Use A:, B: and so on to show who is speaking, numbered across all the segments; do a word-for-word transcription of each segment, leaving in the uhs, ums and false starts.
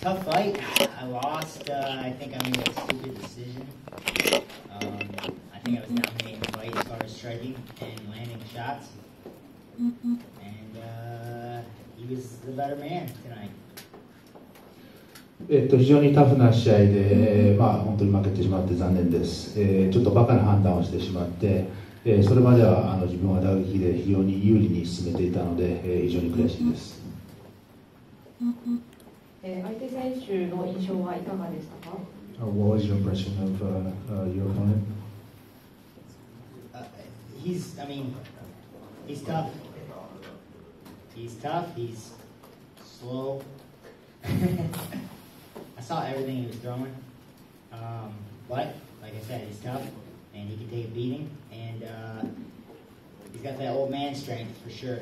A: tough fight. I lost. Uh, I think I made a stupid decision. Um, I think I was dominating the fight as far as striking and landing shots. And uh, he was the better man tonight.
B: えっと、非常にタフな試合で、えーまあ、本当に負けてしまって残念です、えー、ちょっとバカな判断をしてしまって、えー、それまではあの自分は打撃で非常に有利に進めていたので、えー、非常に悔しいです、
C: えー、相手選手の印象はいかがでしたか？
B: What was your impression of uh, uh, your opponent?
A: Uh, he's, I mean, he's tough. He's tough. He's slow. I saw everything he was throwing, um, but like I said, he's tough and he can take a beating, and uh, he's got that old man strength for sure.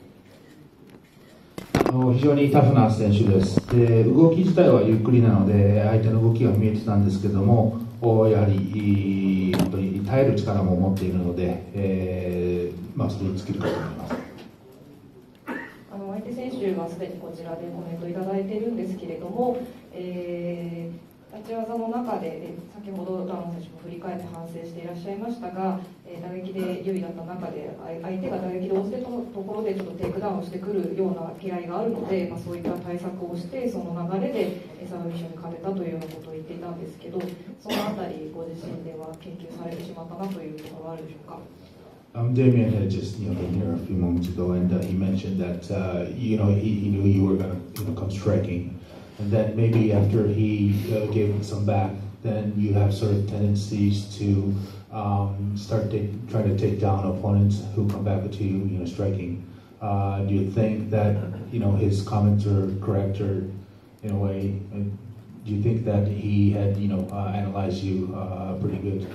B: あの非常にタフな選手です。で、動き自体はゆっくりなので相手の動きが見えてたんですけども、やはり本当に耐える力も持っているので、えーまあ、それに尽きるかと思います。
C: あの相手選手はすでにこちらでコメントいただいているんですけれども、えー、立ち技の中で先ほどダノン選手も振り返って反省していらっしゃいましたが、えー、打撃で優位だった中で相手が打撃で押してたところでちょっとテイクダウンしてくるような嫌いがあるので、まあ、そういった対策をしてその流れでサブミッションに勝てたというようなことを言っていたんですけど、そのあたりご自身では研究されてしまったなというところはあるでしょうか？
B: Um, Damien had just you know been here a few moments ago, and uh, he mentioned that uh, you know he, he knew you were going to you know come striking, and that maybe after he uh, gave him some back, then you have sort of tendencies to um, start take, trying to take down opponents who come back to you, you know, striking. Uh, do you think that you know his comments are correct, or in a way, do you think that he had you know uh, analyzed you uh, pretty good?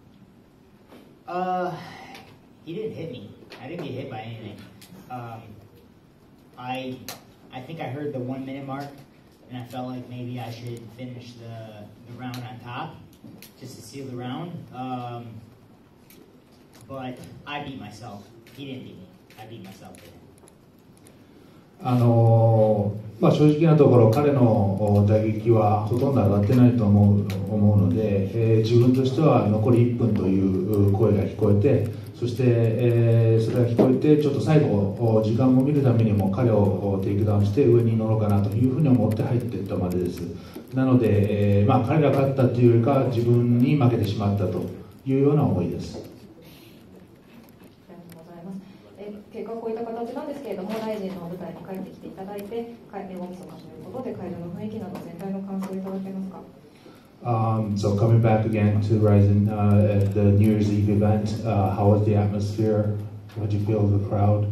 A: Uh. He didn't hit me. I didn't get hit by anything. Um, I, I think I heard the one minute mark, and I felt like maybe I should finish the, the round on top, just to seal the round. Um, but I beat myself. He didn't beat me. I beat myself.
B: あのまあ、正直なところ彼の打撃はほとんど上がってないと思う、思うので、えー、自分としては残りいっぷんという声が聞こえて、そして、えー、それが聞こえてちょっと最後時間を見るためにも彼をテイクダウンして上に乗ろうかなというふうに思って入っていったまでです。なので、えーまあ、彼が勝ったというよりか自分に負けてしまったというような思いです。
C: 結果はこういった形なんですけれども、ライジンの舞台に帰ってきていただいて、大みそかということで会場の雰囲気など全体の感想をいただけますか？
B: Um, so coming back again to Ryzen uh, at the New Year's Eve event, uh, how was the atmosphere? What did you feel of the crowd?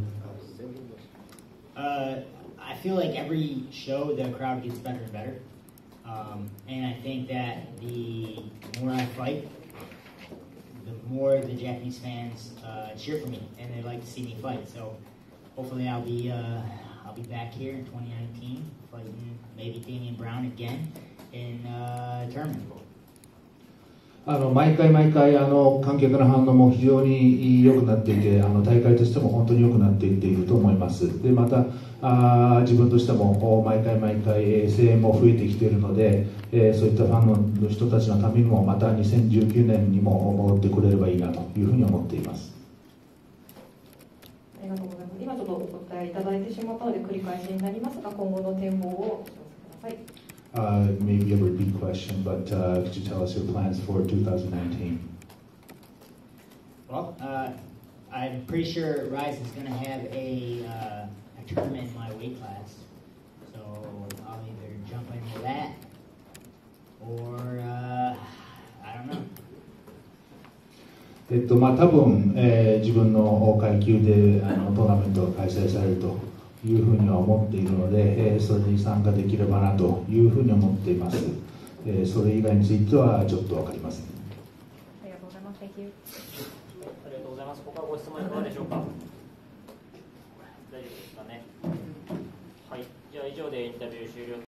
A: Uh, I feel like every show the crowd gets better and better, um, and I think that the more I fight, the more the Japanese fans uh, cheer for me and they like to see me fight. So hopefully I'll be uh, I'll be back here in twenty nineteen fighting maybe Damian Brown again in uh, tournament.
B: あの毎回毎回あの観客の反応も非常に良くなっていて、あの大会としても本当に良くなっていっていると思います。でまたあ自分としても毎回毎回声援も増えてきているので、えー、そういったファンの人たちのためにもまたにせんじゅうきゅうねんにも戻ってくれればいいなというふうに思っています。
C: ありがとうございます。今ちょっとお答えいただいてしまったので繰り返しになりますが、今後の展望をお知らせください。
B: Uh, maybe a repeat question, but uh, could you tell us your plans for twenty nineteen?
A: Well, uh, I'm pretty sure Rise is going to have a, uh, a tournament in my weight class, so I'll either jump into that or uh, I don't know.
B: えっとまあ多分、えー、自分の階級であのトーナメントが開催されるというふうには思っているので、えー、それに参加できればなというふうに思っています。えー、それ以外についてはちょっと分かりません。
C: ありがとうございます。Thank you。
D: ありがとうございます。他ご質問いかがでしょうか。大丈夫ですかね。はい。じゃあ以上でインタビュー終了。